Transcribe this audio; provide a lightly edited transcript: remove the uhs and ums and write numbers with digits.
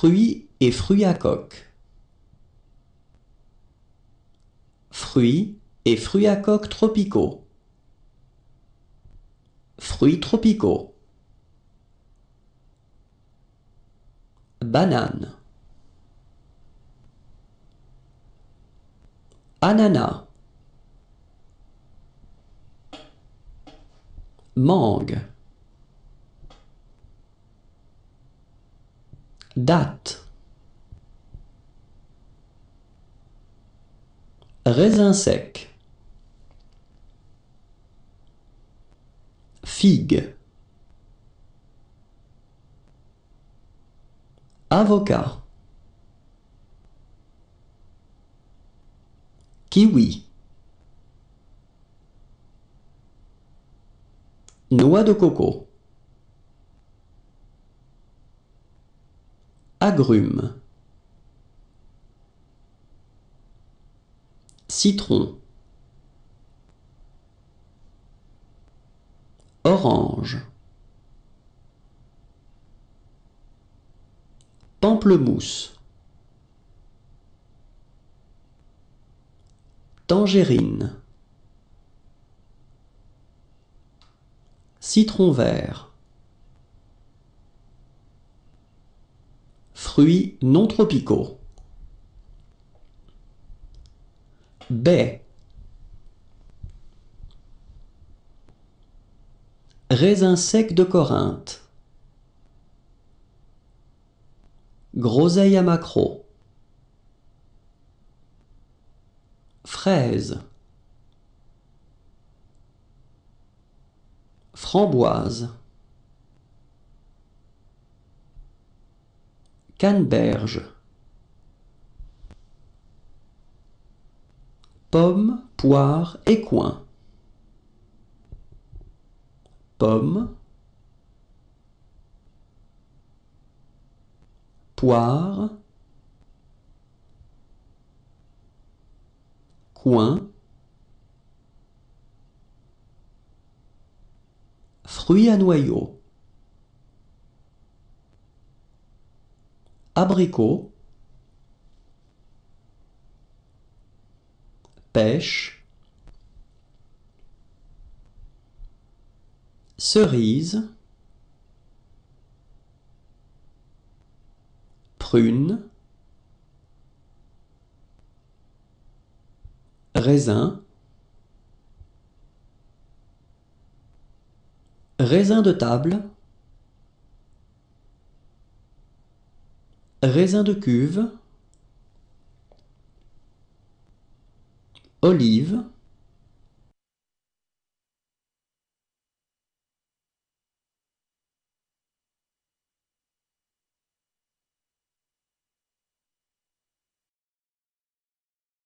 Fruits et fruits à coque. Fruits et fruits à coque tropicaux. Fruits tropicaux. Banane. Ananas. Mangue. Date. Raisin sec. Figue. Avocat. Kiwi. Noix de coco. Agrumes. Citron. Orange. Pamplemousse. Tangerine. Citron vert. Fruits non tropicaux. Baie. Raisin sec de Corinthe. Groseille à maquereau. Fraise. Framboise. Canneberge. Pomme, poire et coing. Pomme. Poire. Coing. Fruits à noyaux. Abricot. Pêche. Cerise. Prune. Raisin. Raisin de table. Raisin de cuve. Olive.